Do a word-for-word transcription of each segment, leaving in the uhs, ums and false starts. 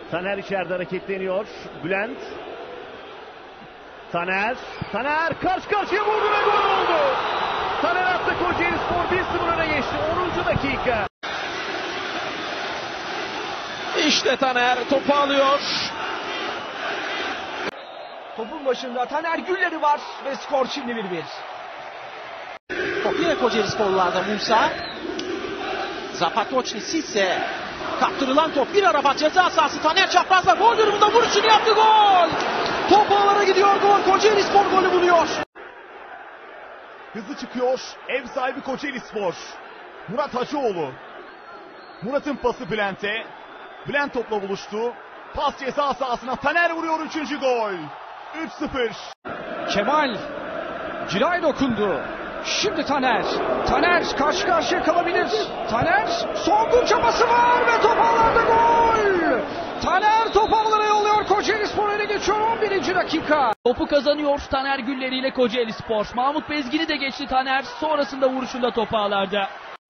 Taner içeride hareketleniyor. Bülent. Taner. Taner karşı karşıya vurdu ve gol oldu. Taner attı, Kocaelispor bir sıfır öne geçti. onuncu dakika. İşte Taner topu alıyor. Topun başında Taner Gülleri var ve skor şimdi bir bir. Top yine Kocaelisporlularda Musa. Zapatoçni Sisse. Kaptırılan top bir araba ceza sahası. Taner çaprazla gol durumunda vuruşunu yaptı, gol. Top ağlara gidiyor, gol. Kocaelispor golü buluyor. Hızlı çıkıyor ev sahibi Kocaelispor. Murat Hacıoğlu. Murat'ın pası Bülent'e. Bülent topla buluştu. Pas ceza sahasına, Taner vuruyor, üçüncü gol. üç sıfır. Kemal. Ciray dokundu. Şimdi Taner. Taner karşı karşıya kalabilir. Taner son gol çabası var ve top ağlarda gol. Taner top ağlara yolluyor. Kocaelispor öne geçiyor on birinci dakika. Topu kazanıyor Taner Gülleri ile Kocaelispor. Mahmut Bezgin'i de geçti Taner. Sonrasında vuruşunda top ağlarda.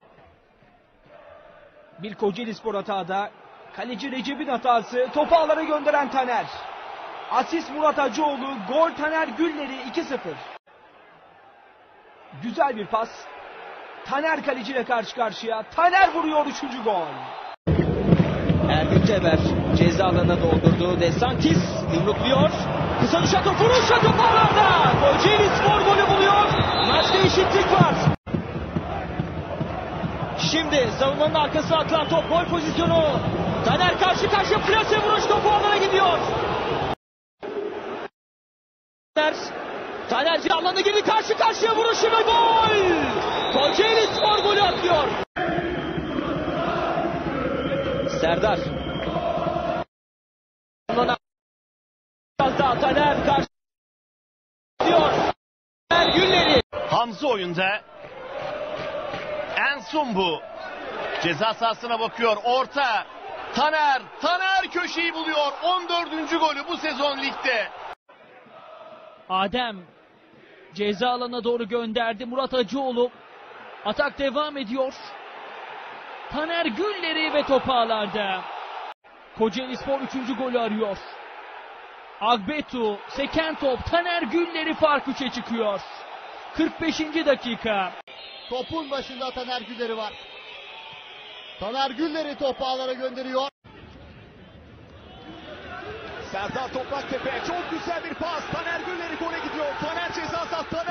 Bir Kocaelispor hatada. Kaleci Recep'in hatası. Topu ağlara gönderen Taner. Asist Murat Hacıoğlu. Gol Taner Gülleri iki sıfır. Güzel bir pas. Taner kaleciyle karşı karşıya. Taner vuruyor üçüncü gol. Ergün Teber ceza alanına doldurdu. Desantis yumrukluyor. Kısa düşen top, vuruş ve top ağlarda. Kocaelispor golü buluyor. Maçta eşitlik var. Şimdi savunmanın arkasına atılan top, gol pozisyonu. Taner karşı karşıya, plase vuruş, top ağlara gidiyor. Taner, Taner alanına girdi, karşı karşıya vuruşu ve gol. Kocaelispor golü atıyor. Serdar. Taner karşı diyor. Taner Gülleri. Hamza oyunda. Ensumbu. Ceza sahasına bakıyor. Orta. Taner. Taner köşeyi buluyor. on dördüncü golü bu sezon ligde. Adem ceza alanına doğru gönderdi. Murat Hacıoğlu. Atak devam ediyor. Taner Gülleri ve top ağlarda. Kocaelispor üçüncü golü arıyor. Agbetu, seken top, Taner Gülleri fark üçe çıkıyor. kırk beşinci dakika. Topun başında Taner Gülleri var. Taner Gülleri topu ağlara gönderiyor. Serdar Topraktepe, çok güzel bir pas. Taner Gülleri gole gidiyor. Taner ceza sahası.